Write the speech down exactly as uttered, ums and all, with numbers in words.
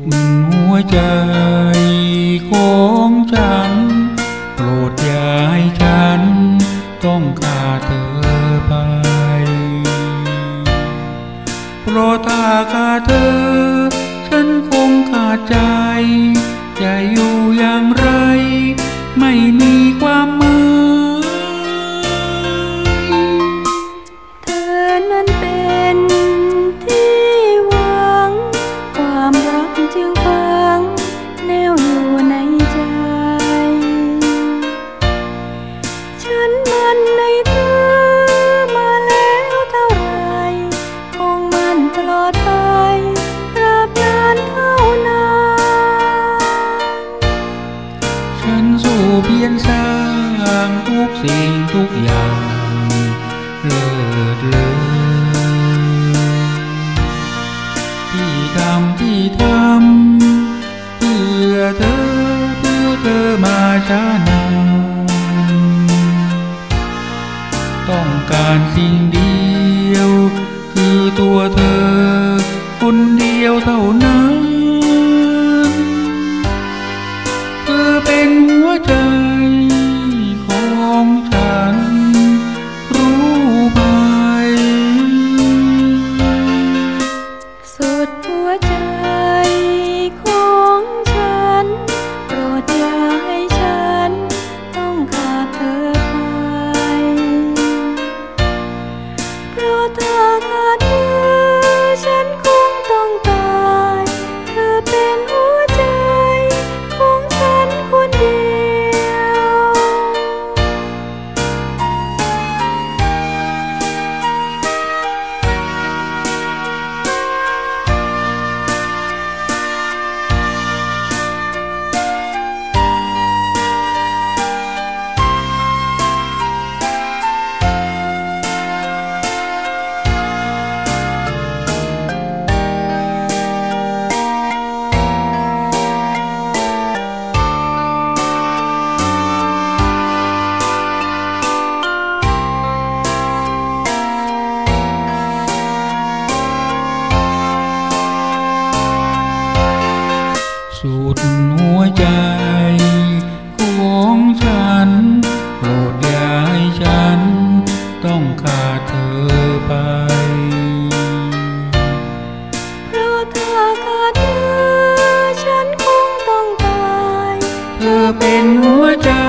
ดหัวใจของฉันโปรดอย่าให้ฉันต้องขาดเธอไปเพราะถ้าขาดเธอฉันคงขาดใจจะอยู่อย่างไรไม่มีความหมายเธอนั้นเป็นที่หวังความรักจึงฝังแนวอยู่ในใจฉันมันในเธอมาแล้วเท่าไรคงมันตลอดไปตราบนานเท่านานฉันสู้เพียรสร้างทุกสิ่งทุกอย่างเลิศเลอที่ทำที่ทำเพื่อเธอเพื่อเธอมาช้านานต้องการสิ่งเดียวคือตัวเธอคนเดียวเท่านั้นเธอเป็นหัวใจของฉันรู้ไหมสุดหัวใจของฉันโปรดอย่าให้ฉันต้องขาดเธอไปเพราะถ้าขาดเธอฉันคงต้องตายเธอเป็นหัวใจของฉันคนเดียวสุดหัวใจของฉันโปรดอย่าให้ฉันต้องขาดเธอไปเพราะถ้าขาดเธอฉันคงต้องตายเธอเป็นหัวใจ